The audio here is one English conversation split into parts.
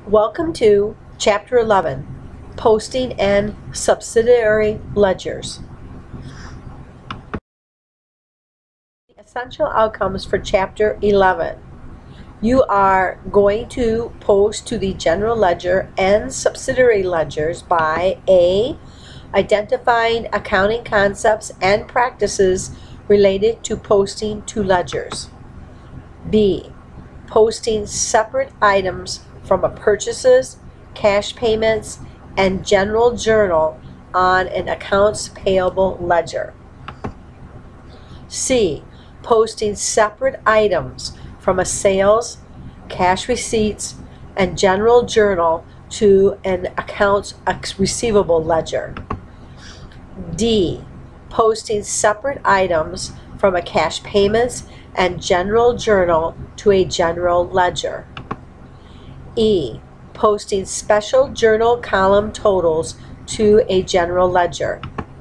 Welcome to Chapter 11, Posting and Subsidiary Ledgers. The essential outcomes for Chapter 11. You are going to post to the general ledger and subsidiary ledgers by A. Identifying accounting concepts and practices related to posting to ledgers. B. Posting separate items from a purchases, cash payments, and general journal on an accounts payable ledger. C. Posting separate items from a sales, cash receipts, and general journal to an accounts receivable ledger. D. Posting separate items from a cash payments and general journal to a general ledger. E. Posting special journal column totals to a general ledger.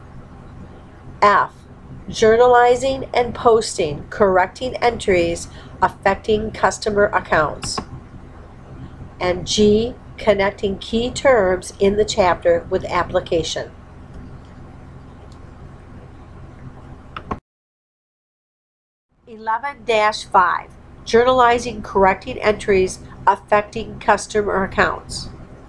F. Journalizing and posting correcting entries affecting customer accounts. And G. Connecting key terms in the chapter with application. (11-5) Journalizing correcting entries affecting customer accounts.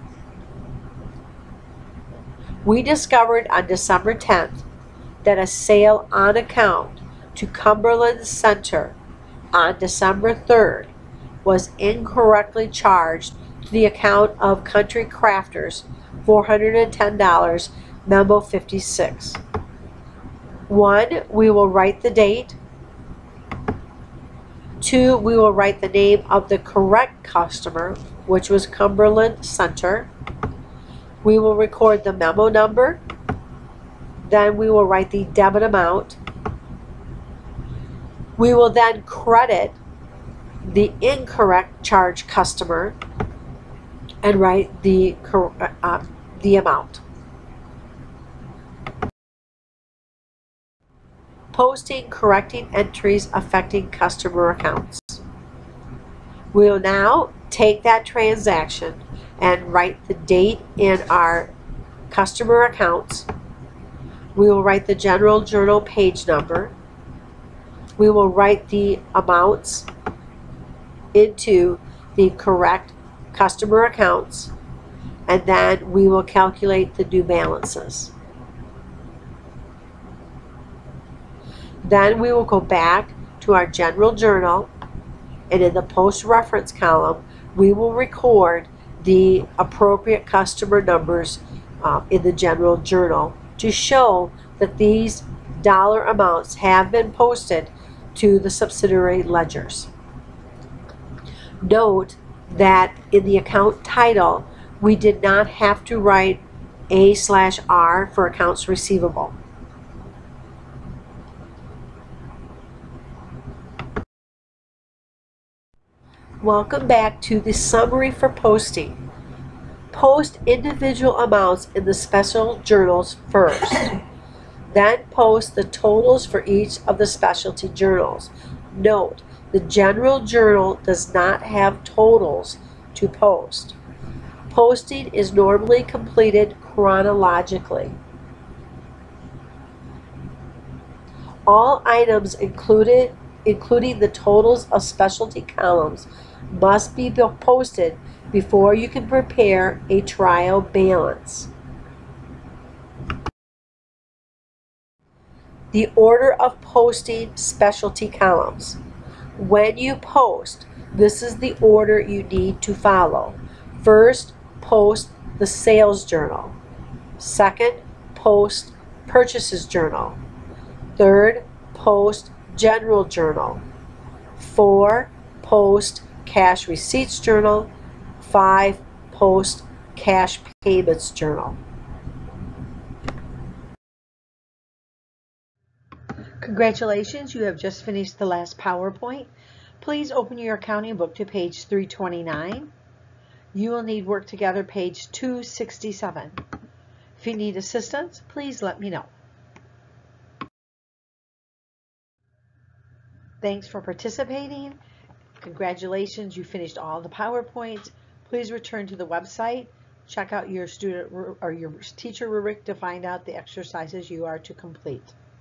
We discovered on December 10th that a sale on account to Cumberland Center on December 3rd was incorrectly charged to the account of Country Crafters, $410, Memo 56. 1. We will write the date. 2. We will write the name of the correct customer, which was Cumberland Center. We will record the memo number. Then we will write the debit amount. We will then credit the incorrect charge customer and write the amount. Posting correcting entries affecting customer accounts. We will now take that transaction and write the date in our customer accounts. We will write the general journal page number. We will write the amounts into the correct customer accounts, and then we will calculate the due balances. Then we will go back to our general journal, and in the post reference column we will record the appropriate customer numbers in the general journal to show that these dollar amounts have been posted to the subsidiary ledgers. Note that in the account title we did not have to write A/R for accounts receivable. Welcome back to the summary for posting. Post individual amounts in the special journals first. Then post the totals for each of the specialty journals. Note, the general journal does not have totals to post. Posting is normally completed chronologically. All items including the totals of specialty columns must be posted before you can prepare a trial balance. The order of posting specialty columns. When you post, this is the order you need to follow. First, post the sales journal. Second, post purchases journal. Third, post general journal. 4, post cash receipts journal. 5, post cash payments journal. Congratulations, you have just finished the last PowerPoint. Please open your accounting book to page 329. You will need Work Together page 267. If you need assistance, please let me know. Thanks for participating. Congratulations, you finished all the PowerPoints. Please return to the website, check out your student or your teacher rubric to find out the exercises you are to complete.